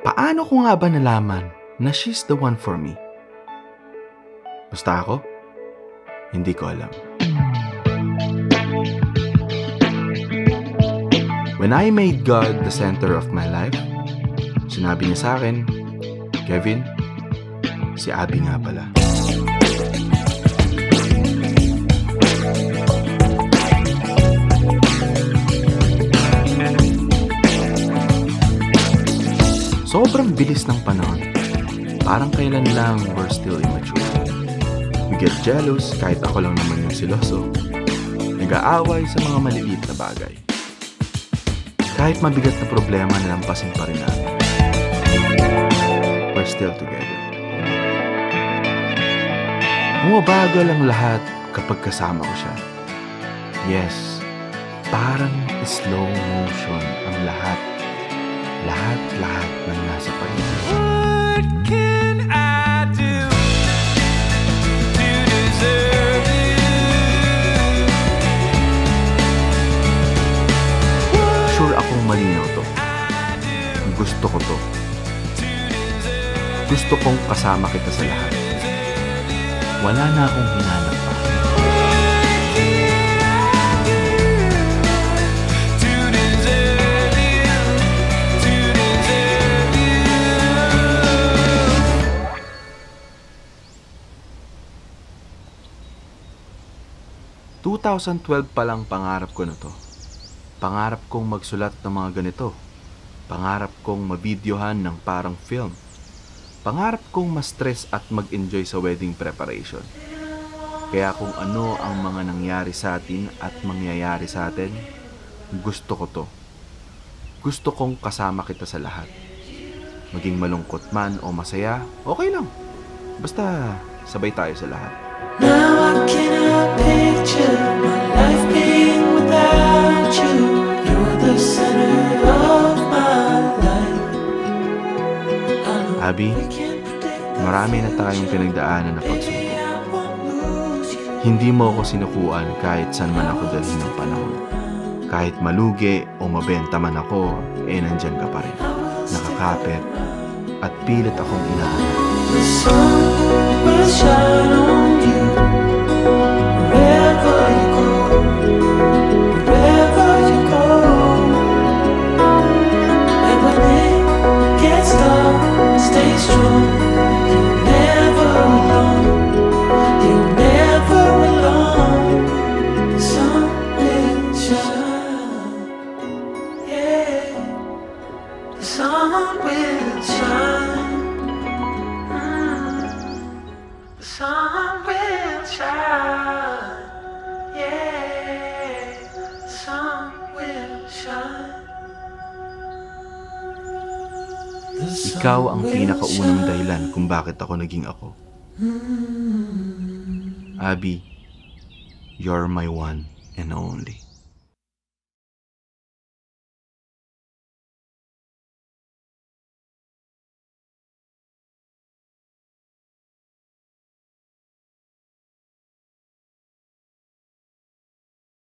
Paano ko nga ba nalaman na she's the one for me? Basta ako? Hindi ko alam. When I made God the center of my life, sinabi niya sa akin, Kevin, si Abby nga pala. Sobrang bilis ng panahon. Parang kailan lang we're still immature. We get jealous kahit ako lang naman yung siloso. Nag-aaway sa mga maliliit na bagay. Kahit mabigat na problema na lampasin pa rin natin. We're still together. Bumabagal ang lahat kapag kasama ko siya. Yes, parang slow motion ang lahat. Lahat ng nasa paligid. What can I do to deserve you? Sure akong malinaw to. Gusto ko to. Gusto kong kasama kita sa lahat. Wala na akong hinanap pa. 2012 pa lang pangarap ko na to. Pangarap kong magsulat ng mga ganito. Pangarap kong mabidyohan ng parang film. Pangarap kong ma-stress at mag-enjoy sa wedding preparation. Kaya kung ano ang mga nangyari sa atin at mangyayari sa atin, gusto ko to. Gusto kong kasama kita sa lahat. Maging malungkot man o masaya, okay lang. Basta sabay tayo sa lahat. Now I cannot picture my life being without you. You're the center of my life. Abby, marami na tayong pinagdaanan na pagsubok. Hindi mo ako sinukuan kahit saan man ako dalhin ng panahon. Kahit malugi o mabenta man ako, nandyan ka pa rin. Nakakapit at pilit akong inaanap. The sun will shine on you wherever you go, wherever you go. And when it gets dark, stay strong. You're never alone. You're never alone. The sun will shine. Yeah, the sun will shine. The sun will shine, yeah, the sun will shine. Ikaw ang pinakaunang dahilan kung bakit ako naging ako. Abby, you're my one and only.